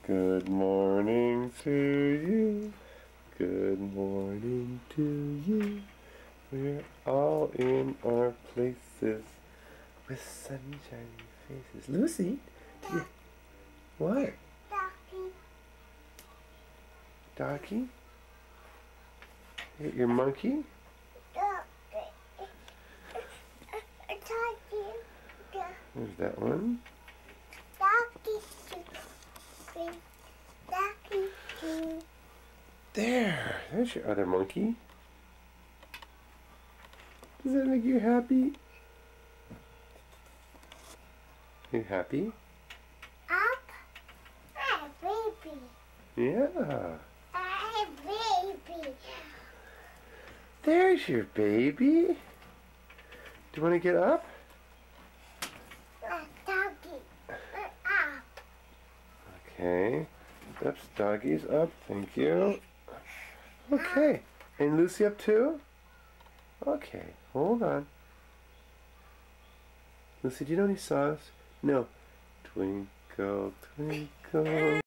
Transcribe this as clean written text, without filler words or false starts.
Good morning to you. Good morning to you. We're all in our places with sunshiny faces. Lucy, what? Doggy? Your monkey? There's that one. There's your other monkey. Does that make you happy? You happy? Up. Hi, baby. Yeah. Hi, baby. There's your baby. Do you want to get up? Doggy. Up. Okay. Oops, doggy's up. Thank you. Okay. And Lucy up too? Okay. Hold on. Lucy, do you know any songs? No. Twinkle, twinkle.